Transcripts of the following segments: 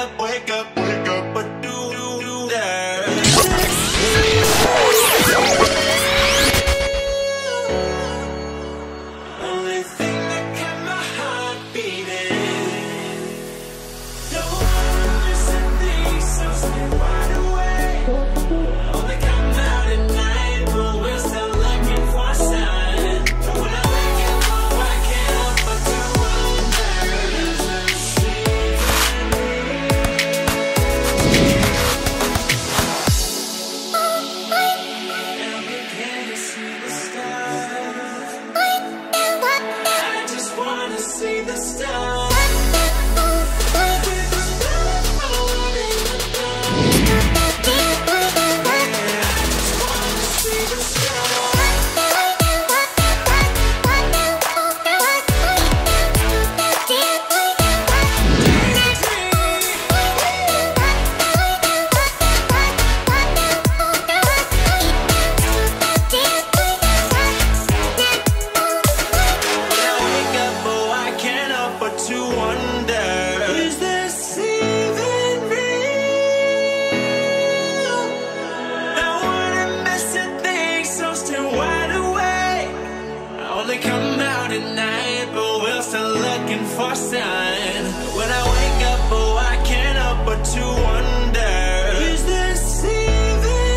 wake up, what do you there? Only thing that kept my heart beating. Don't wanna miss a thing, so stay wide awake. Only come out at night, but we're still looking for a sign. When I wake up, oh, I can't help but to wonder, is this even real? And we can't see the stars. I just wanna see the stars. Come out at night, but we're still looking for a sign. When I wake up, oh, I can't help but to wonder, is this even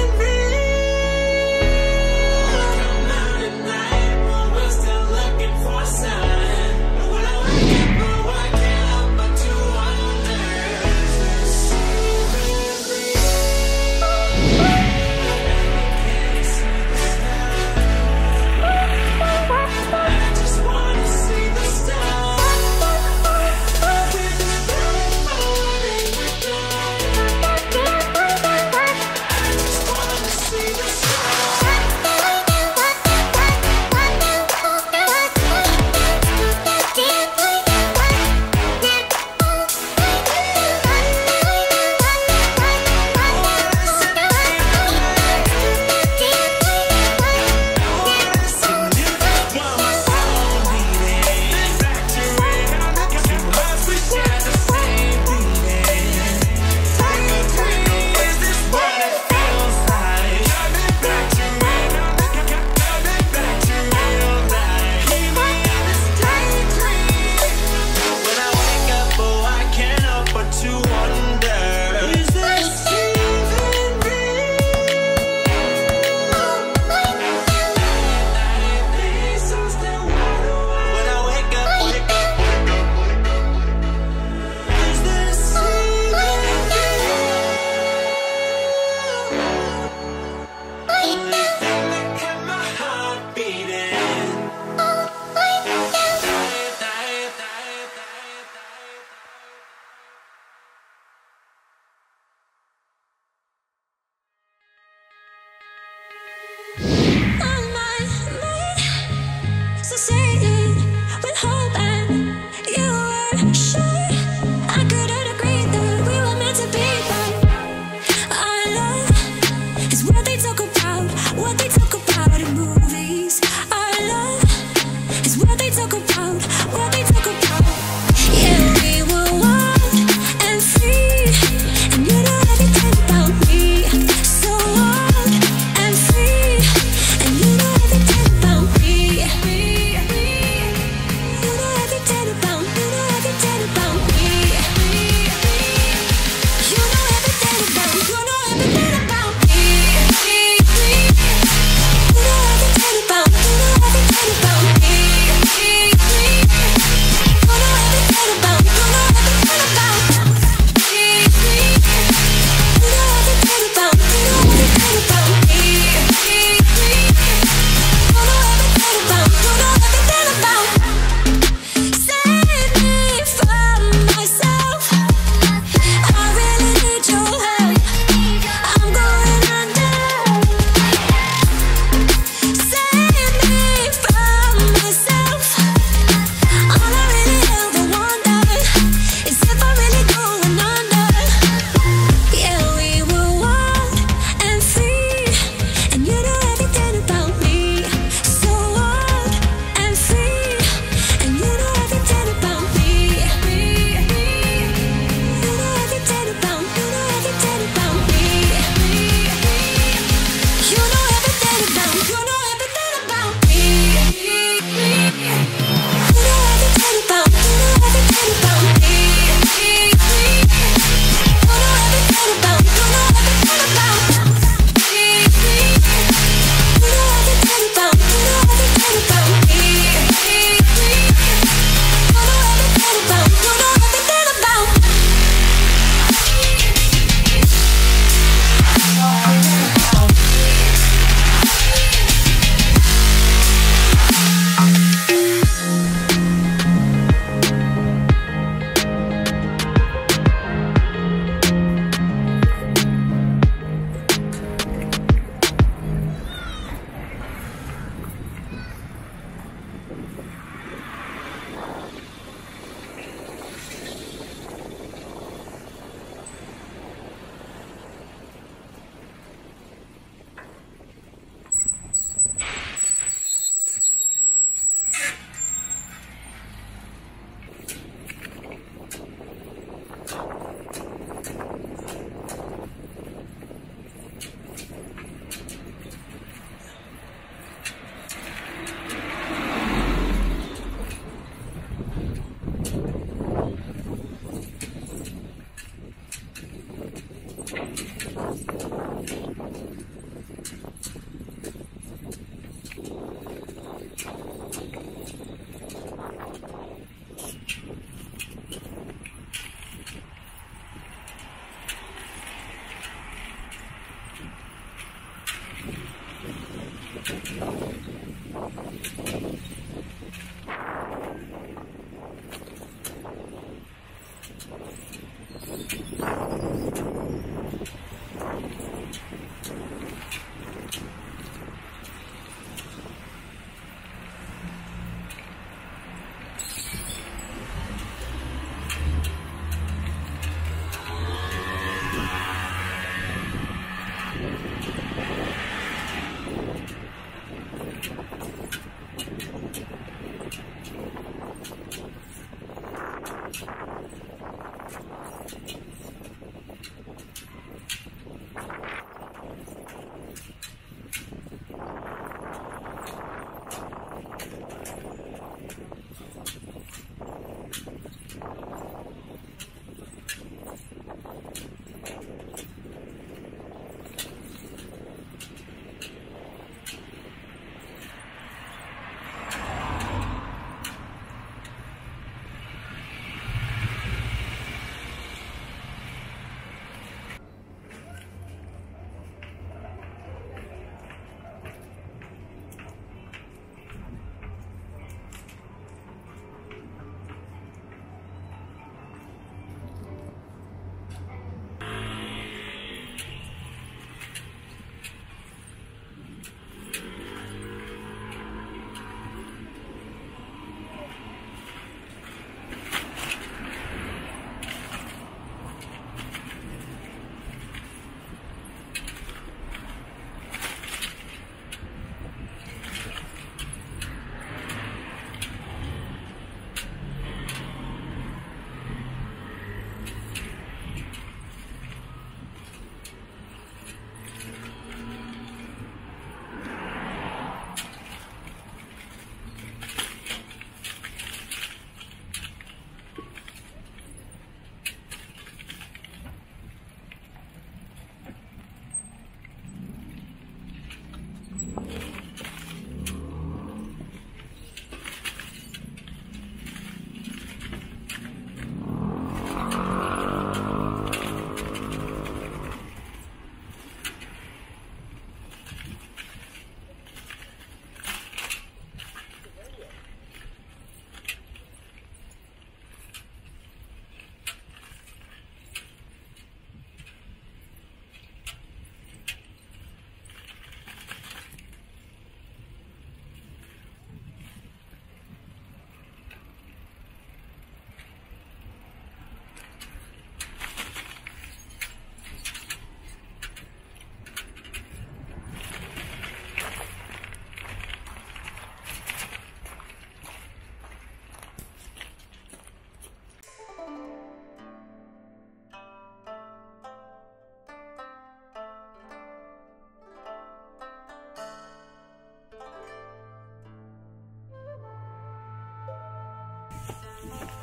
real? Come out at night, but we're still looking for a sign. When I wake up, oh, I can't help but to wonder, is this even real?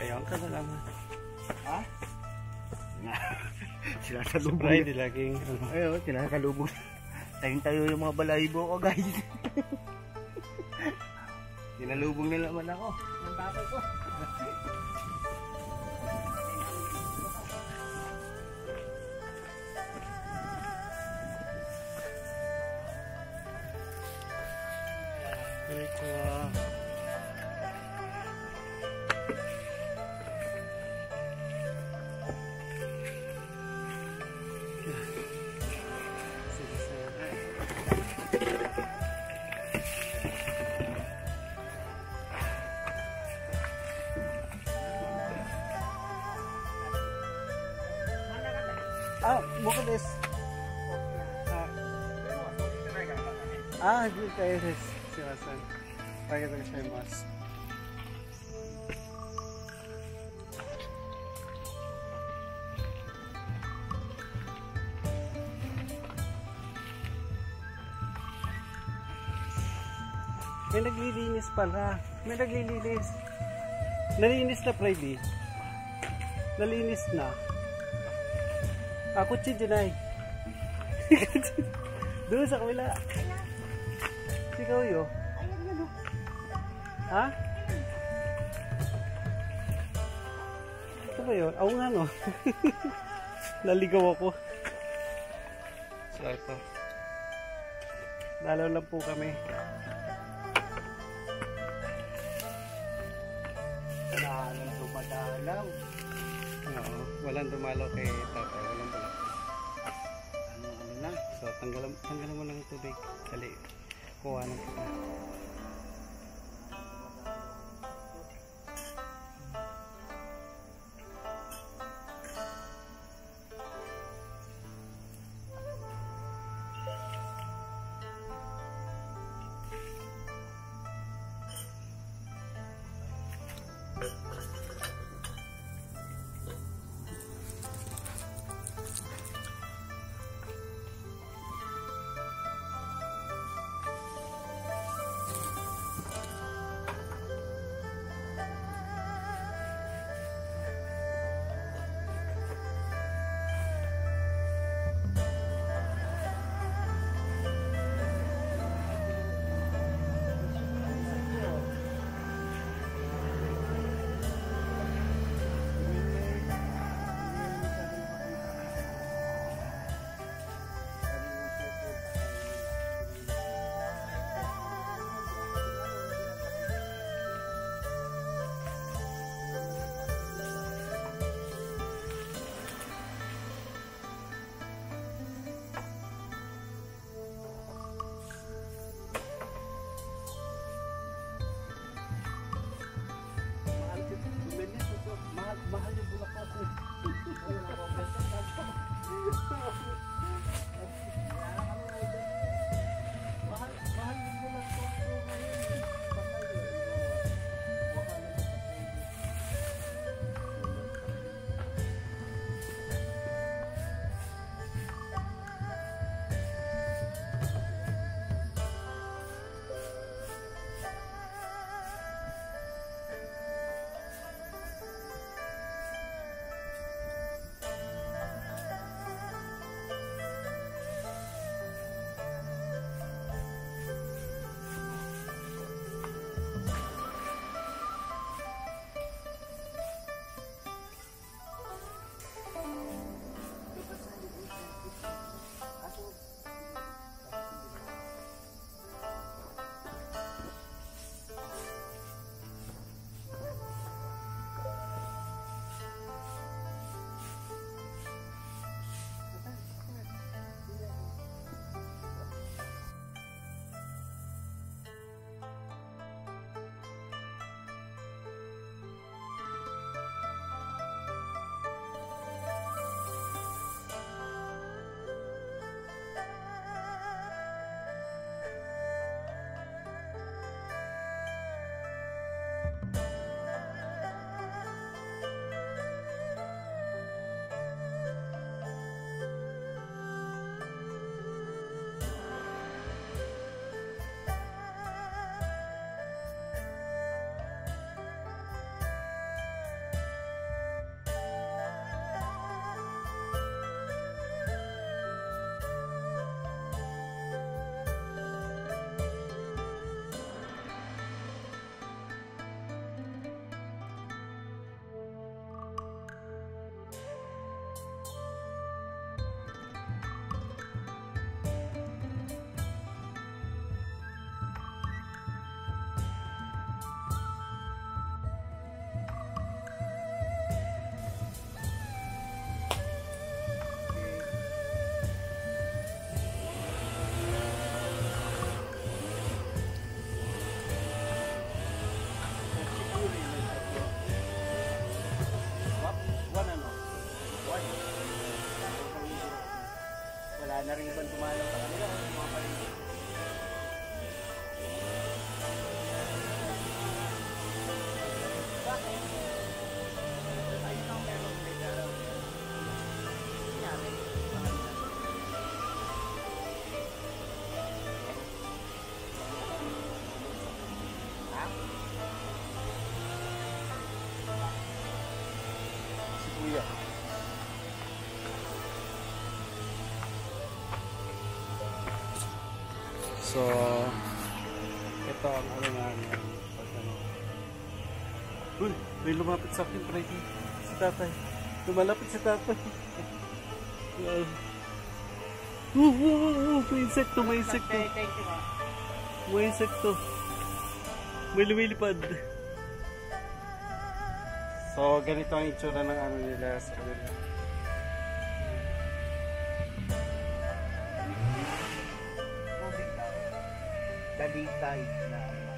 Kaya ka na lang. Ha? Sinasalubong. Surprise, laging ano. Ayun, sinasalubong. Tayo yung mga balahibo ko, guys. Sinalubong nila naman ako. Ang tatay ko. Ito. Bukan des. Kayak des. Silakan. Pakai terus saya mas. May naglilinis pala. May naglilinis. Nalinis na, Friday. Nalinis na. Ako si Junay. Doon sa kabila. Ikaw yo. Ha? Ito ba yun? Oo nga no. Naligaw ako. So ito. Dalaw lang po kami. Walang dumadalaw. Oo. Walang dumalaw kay tatay. Walang balak. Ano na? So tanggalan mo ng tubig. Dali. Kuha ng kita. Mahal yung bulaklak ko. Mahal yung bulaklak ko. kuya. So, ito ang ano namin. Pag ano. Uy, may lumapit sa akin, Freddy. Si tatay. Lumalapit si tatay. May insekto, may insekto. May insekto. May lumilipad. So, ganito ang itsura ng ano nila sa kanila. Dalitay na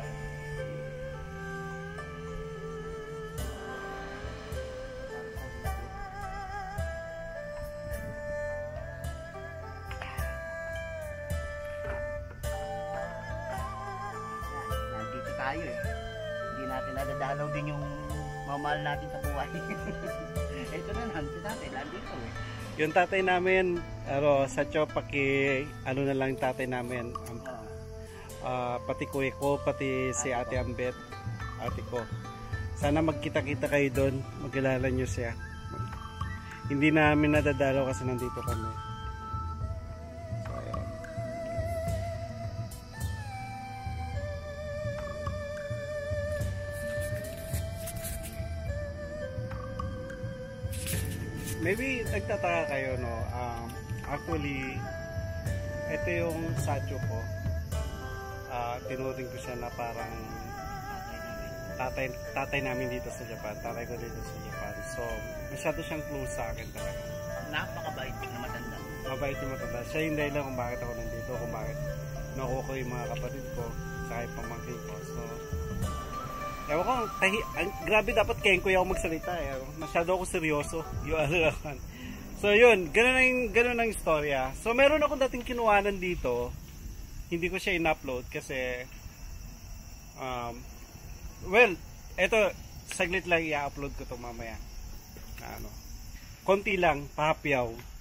nandito tayo eh. Hindi natin nadadalaw din yung mamahal natin sa buhay. Ito na nandito natin, nandito eh. Yung tatay namin, sa ano na lang tatay namin. Pati kuya ko, pati si Ate Ambet, ate ko. Sana magkita-kita kayo doon, magkilala nyo siya. Hindi namin nadadalaw kasi nandito kami. So, ayan. Maybe nagtataka kayo, no? Actually, ito yung satyo ko. Tinuring ko siya na parang tatay namin dito sa Japan. Tatay ko dito sa Japan. So, masyado siyang close sa akin talaga. Napakabait na matanda. Mabait yung matanda. Siya yung dahilan kung bakit ako nandito, kung bakit nakuha ko yung mga kapatid ko, saka yung pamangkin ko. So, ewan ko, grabe dapat kengkoy ako magsalita. Masyado ako seryoso. So, yun. Ganun ang istorya. So, meron akong dating kinuhanan dito. Hindi ko siya in-upload kasi well, eto saglit lang i-upload ko to mamaya. Konti lang, pahapyaw.